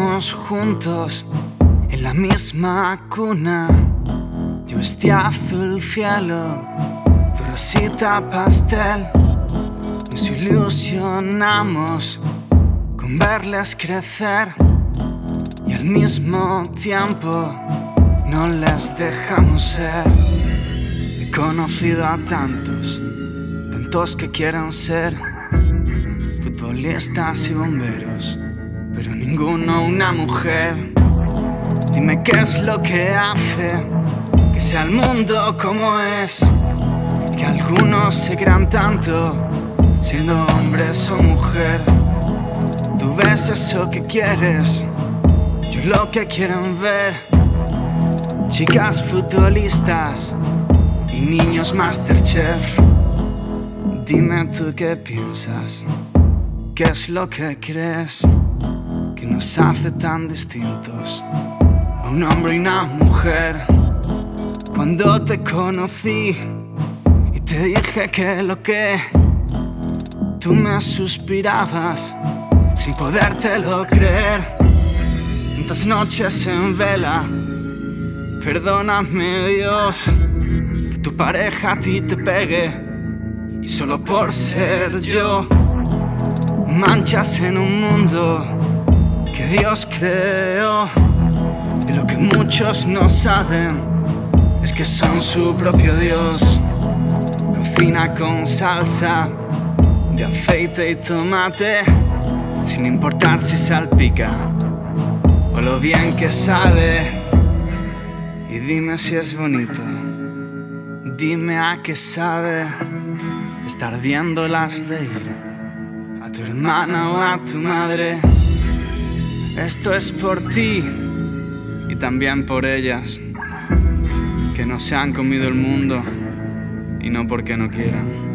Nacimos juntos en la misma cuna. Yo este azul cielo, tu rosita pastel. Nos ilusionamos con verles crecer y al mismo tiempo no les dejamos ser. He conocido a tantos que quieren ser futbolistas y bomberos, pero ninguno una mujer. Dime qué es lo que hace que sea el mundo como es, que algunos se crean tanto siendo hombres o mujer. Tú ves eso que quieres, yo lo que quieren ver. Chicas futbolistas y niños Masterchef. Dime tú qué piensas, qué es lo que crees que nos hace tan distintos a un hombre y una mujer. Cuando te conocí y te dije que lo que tú me suspirabas sin podértelo creer. Tantas noches en vela, perdóname Dios, que tu pareja a ti te pegue y solo por ser yo manchas en un mundo que Dios creó. Y lo que muchos no saben es que son su propio Dios. Cocina con salsa de aceite y tomate, sin importar si salpica o lo bien que sabe. Y dime si es bonito, dime a qué sabe estar viéndolas reír, a tu hermana o a tu madre. Esto es por ti y también por ellas, que no se han comido el mundo y no porque no quieran.